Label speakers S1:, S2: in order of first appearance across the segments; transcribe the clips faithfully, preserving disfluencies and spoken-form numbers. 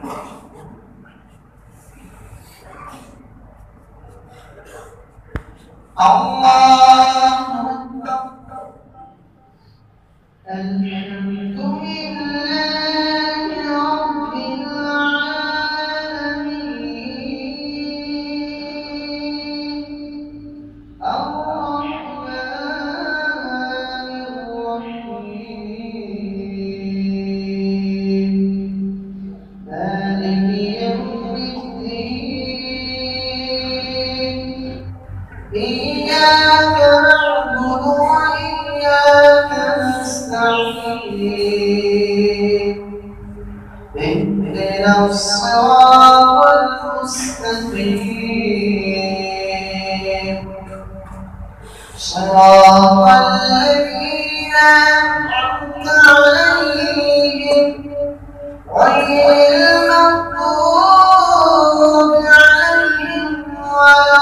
S1: إياك نعبد وإياك نستعين اهدنا الصراط المستقيم صراط الذين أنعمت عليهم غير المغضوب عليهم ولا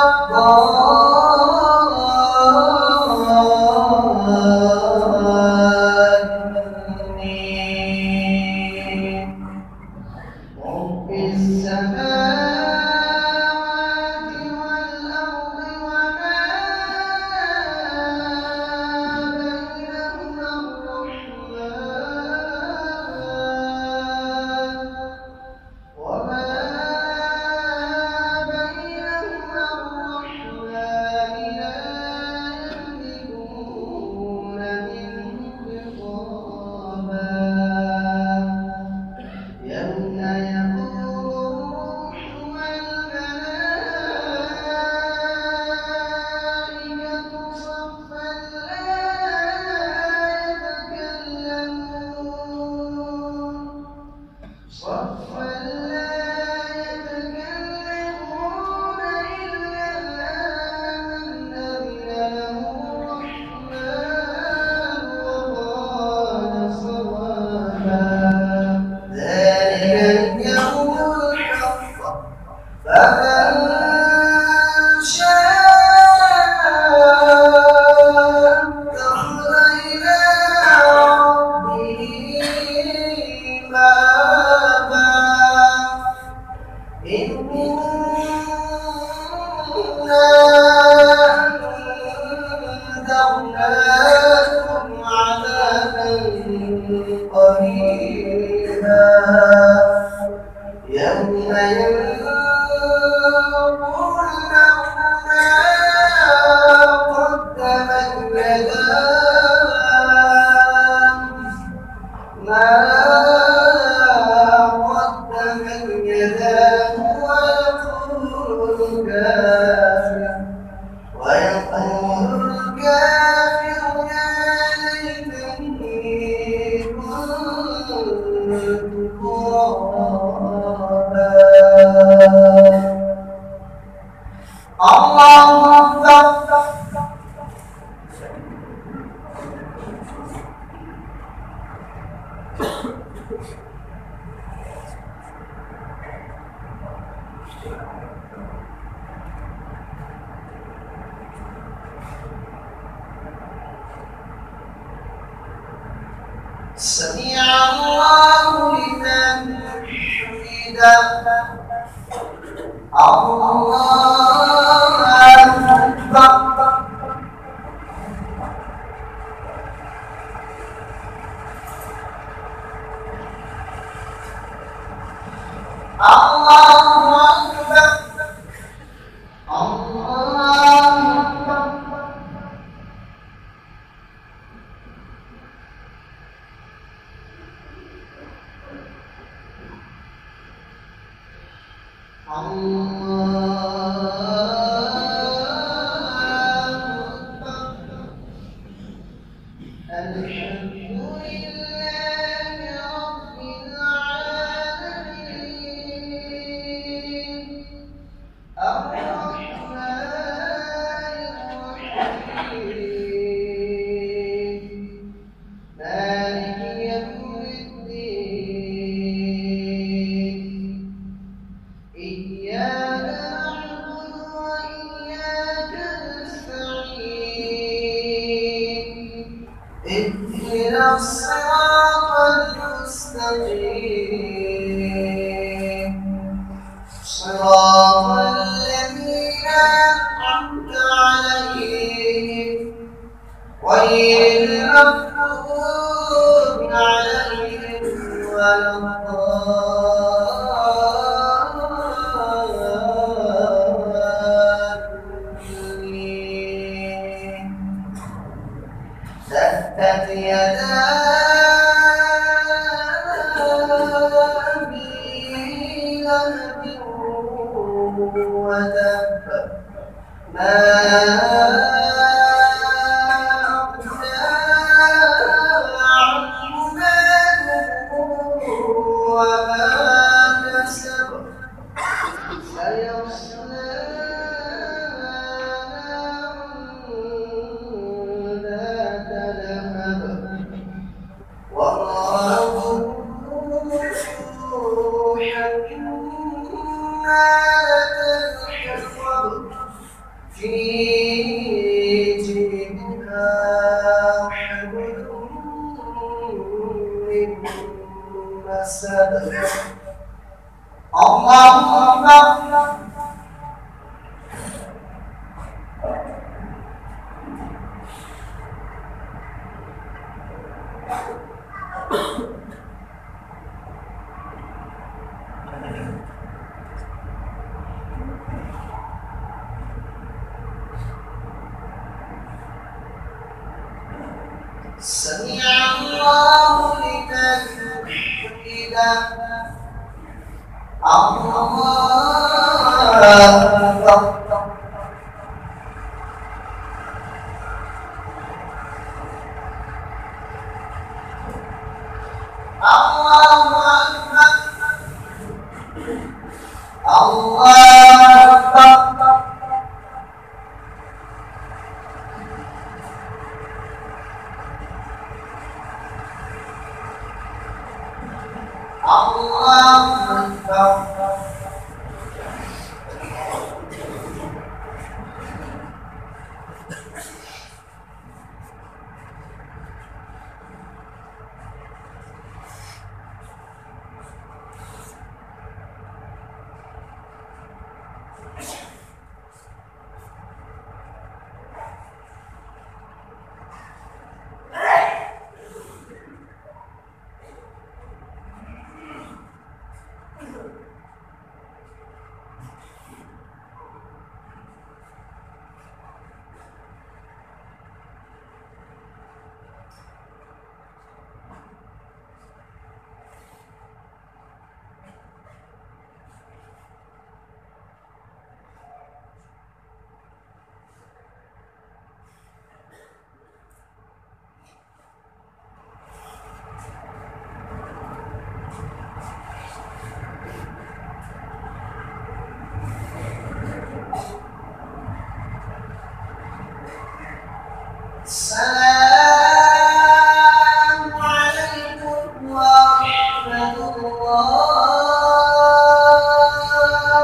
S1: الضالين رب السماوات والأرض وما بينهما الرحمن وما بينهما الرحمن لا يملكون منه خطابا يوم يقول الروح والملائكة صفا لا يتكلمون صفا لا يتكلمون إلا من أذن له الرحمن وقال صوابا ذلك اليوم الحق فمن شاء اتخذ إلى ربه مآبا إنا أنذرناكم عذابا قريبا يوم ينظر المرء ما قدمت يداه ما قدمت يداه ويقول الكافر ويقول الكافر يا ليتني كنت ترابا الله أكبر سمع الله لمن حمده الله أكبر الله أكبر الله أكبر الحمد لله رب العالمين الرحمن الرحيم مالك يوم الدين إياك تبت يدا أبي لهب وتب ما أغنى عنه ماله وما كسب سيصلى ذات لهب وامرأته حمالة الحطب في جيدها حبل من مسد اللهم سمع الله لمن حمده الله أكبر الله أكبر الله أكبر الله أكبر السلام عليكم ورحمة الله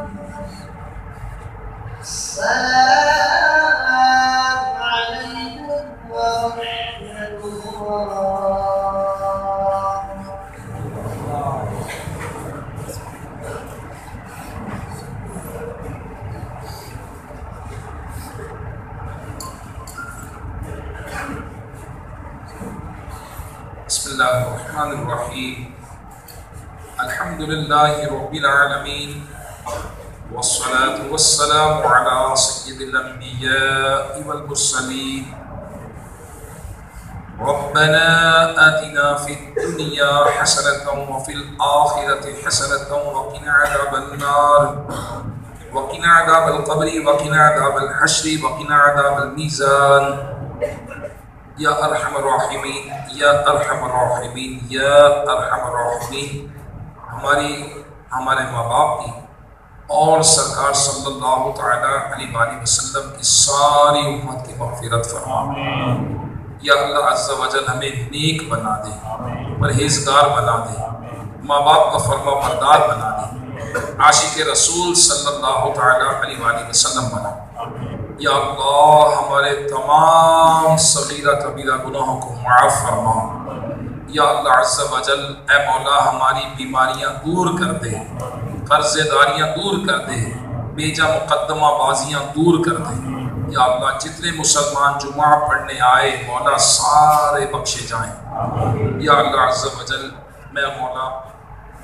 S1: السلام عليكم ورحمة الله
S2: बिस्मिल्लाहिर्रहमानिर्रहीम अल्हम्दुलिल्लाहि रब्बिल आलमीन वस्सलातु वस्सलामु अला सय्यिदिल अंबिया'i वल मुरसलीन रब्बना आतिना फिद दुनिया हसनतन व फिल आखिरति हसनतन व क़िना अज़ाबन नार व क़िना अज़ाबल क़ब्रि व क़िना अज़ाबल हश्रि व क़िना अज़ाबल मीज़ान या अरहमर राहिमीन या अरहमर राहिमीन या अरहमर राहिमीन। हमारी हमारे माँ बाप की और सरकार सल्लल्लाहु तआला अलैहि वसल्लम की सारी उम्मत की मग़फ़िरत फरमा। या अल्लाह अज़्ज़ा वजल हमें नेक बना दे, परहेज़गार बना दे, माँ बाप का फरमा बरदार बना दे, आशिक़ रसूल सल्लल्लाहु तआला अलैहि वसल्लम बना। या अल्लाह हमारे तमाम सगीरा कबीरा गुनाहों को माफ़ फरमा। या अल्लाह अज़्ज़ा वजल ए मौला हमारी बीमारियां दूर कर दे, कर्ज़ेदारियां दूर कर दे, बेजा मुक़द्दमा बाजियां दूर कर दे। या अल्लाह जितने मुसलमान जुमा पढ़ने आए मौला सारे बख्शे जाएं। या अल्लाह अज़्ज़ा वजल मैं मौला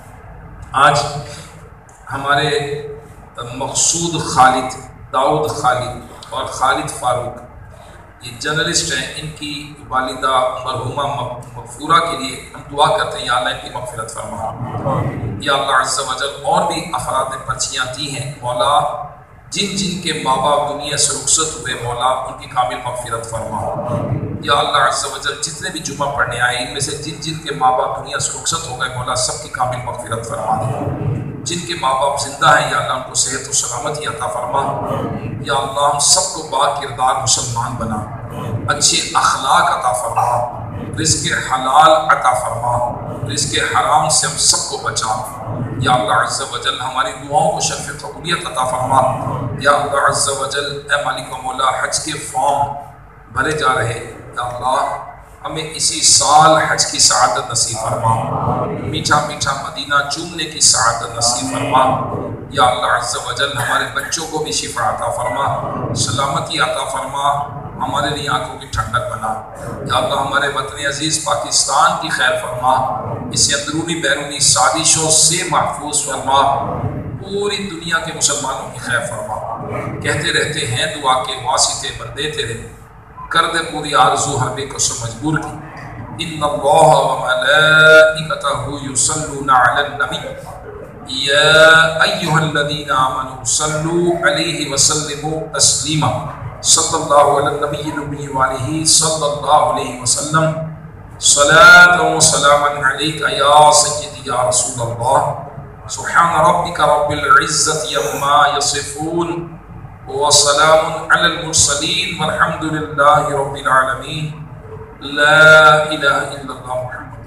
S2: آج ہمارے مقصود خالد، داؤد خالد اور خالد فاروق یہ جرنلسٹ ہیں، ان کی والدہ مرحومہ مغفورہ کے لیے ہم دعا کرتے ہیں یا اللہ ان کی مغفرت فرما۔ یا اللہ عز و جل اور بھی افراد نے پرچیاں دی ہیں مولا، جن جن کے ماں باپ دنیا سے رخصت ہوئے مولا ان کی کامل مغفرت فرما۔ یا اللہ عز و جل جتنے بھی جمعہ پڑھنے آئے ان میں سے جن جن کے ماں باپ دنیا سے رخصت ہو گئے مولا سب کی کامل مغفرت فرما دے۔ جن کے ماں باپ زندہ ہیں یا اللہ ان کو صحت و سلامتی عطا فرما۔ یا اللہ ہم سب کو با کردار مسلمان بنا، اچھے اخلاق عطا فرما، رزق حلال عطا فرما، رزق حرام سے ہم سب کو بچا۔ یا اللہ عز و جل ہماری دعاؤں کو شرف قبولیت عطا فرما۔ یا اللہ عز و جل اے مالک و مولا حج کے فارم بھرے جا رہے، یا اللہ ہمیں اسی سال حج کی سعادت نصیب فرما، میٹھا میٹھا مدینہ چومنے کی سعادت نصیب فرما۔ یا اللہ عز و جل ہمارے بچوں کو بھی شفا عطا فرما، سلامتی عطا فرما، ہمارے لیے آنکھوں کی ٹھنڈک بنا۔ یا اللہ ہمارے وطن عزیز پاکستان کی خیر فرما، اسے اندرونی بیرونی سازشوں سے محفوظ فرما، پوری دنیا کے مسلمانوں کی خیر فرما۔ کہتے رہتے ہیں دعا کے واسطے بندے تیرے، کر دے پوری آرزو ہر بے کس مجبور کی۔ ان اللہ و ملائکتہ یصلون علی النبی یا ایہا الذین آمنوا صلوا علیہ وسلموا تسلیما۔ صلی اللہ علی النبی النبی وآلہ صلی اللہ علیہ وسلم۔ صلاۃ و سلاما علیک یا سیدی یا رسول اللہ۔ سبحان ربک رب العزة عما یصفون وسلام علی المرسلین والحمد للہ رب العالمین۔ لا الہ الا اللہ محمد